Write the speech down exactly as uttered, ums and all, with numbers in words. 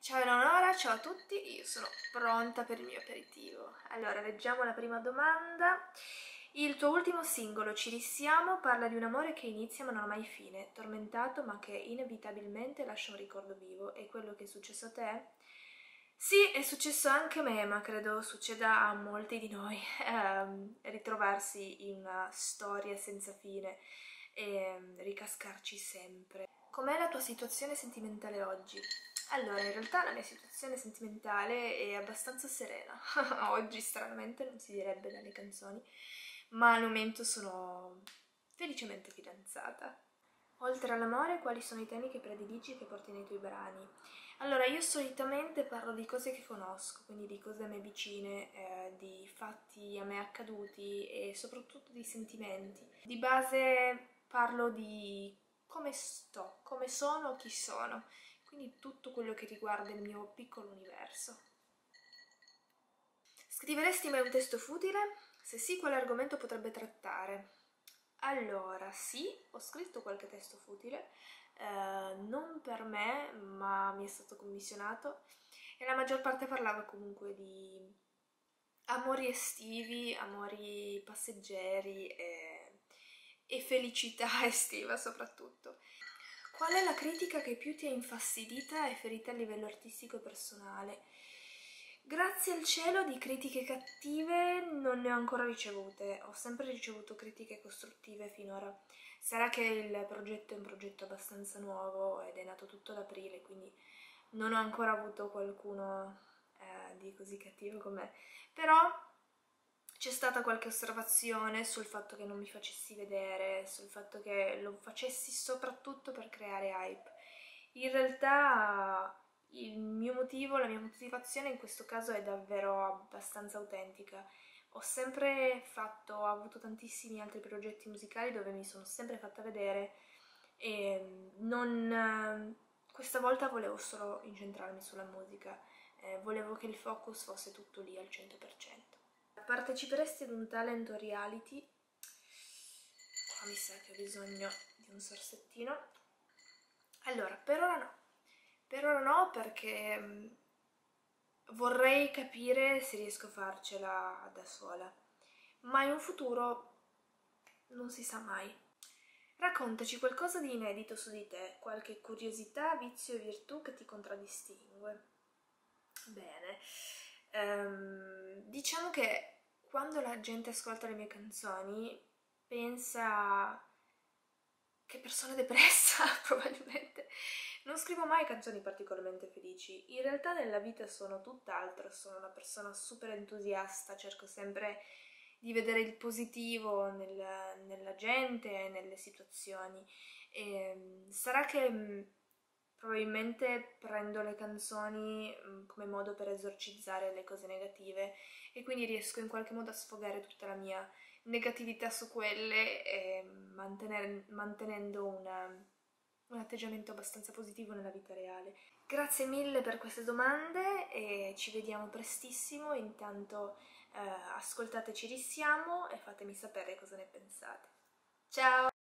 Ciao Eleonora, ciao a tutti, io sono pronta per il mio aperitivo. Allora, leggiamo la prima domanda. Il tuo ultimo singolo, Ci risiamo, parla di un amore che inizia ma non ha mai fine, tormentato ma che inevitabilmente lascia un ricordo vivo. È quello che è successo a te? Sì, è successo anche a me, ma credo succeda a molti di noi, ehm, ritrovarsi in una storia senza fine e ricascarci sempre. Com'è la tua situazione sentimentale oggi? Allora, in realtà la mia situazione sentimentale è abbastanza serena. Oggi, stranamente, non si direbbe dalle canzoni, ma al momento sono felicemente fidanzata. Oltre all'amore, quali sono i temi che prediligi e che porti nei tuoi brani? Allora, io solitamente parlo di cose che conosco, quindi di cose a me vicine, eh, di fatti a me accaduti e soprattutto di sentimenti. Di base parlo di come sto, come sono, chi sono, quindi tutto quello che riguarda il mio piccolo universo. Scriveresti mai un testo futile? Se sì, quale argomento potrebbe trattare? Allora, sì, ho scritto qualche testo futile, eh, non per me, ma mi è stato commissionato e la maggior parte parlava comunque di amori estivi, amori passeggeri e, e felicità estiva soprattutto. Qual è la critica che più ti ha infastidita e ferita a livello artistico e personale? Grazie al cielo di critiche cattive non ne ho ancora ricevute, ho sempre ricevuto critiche costruttive finora. Sarà che il progetto è un progetto abbastanza nuovo ed è nato tutto ad aprile, quindi non ho ancora avuto qualcuno eh, di così cattivo con me. Però c'è stata qualche osservazione sul fatto che non mi facessi vedere, sul fatto che lo facessi soprattutto per creare hype. In realtà il mio motivo, la mia motivazione in questo caso è davvero abbastanza autentica. Ho sempre fatto, ho avuto tantissimi altri progetti musicali dove mi sono sempre fatta vedere e non, questa volta volevo solo incentrarmi sulla musica, eh, volevo che il focus fosse tutto lì al cento per cento. Parteciperesti ad un talent o reality? Qua mi sa che ho bisogno di un sorsettino. Allora, per ora no. Per ora no perché mh, vorrei capire se riesco a farcela da sola. Ma in un futuro non si sa mai. Raccontaci qualcosa di inedito su di te, qualche curiosità, vizio o virtù che ti contraddistingue. Bene, ehm, diciamo che quando la gente ascolta le mie canzoni pensa che persona depressa, probabilmente. Non scrivo mai canzoni particolarmente felici, in realtà nella vita sono tutt'altro, sono una persona super entusiasta, cerco sempre di vedere il positivo nel, nella gente e nelle situazioni. E, sarà che mh, probabilmente prendo le canzoni mh, come modo per esorcizzare le cose negative e quindi riesco in qualche modo a sfogare tutta la mia negatività su quelle e mantener, mantenendo una, un atteggiamento abbastanza positivo nella vita reale. Grazie mille per queste domande e ci vediamo prestissimo. Intanto eh, ascoltate Ci risiamo e fatemi sapere cosa ne pensate. Ciao!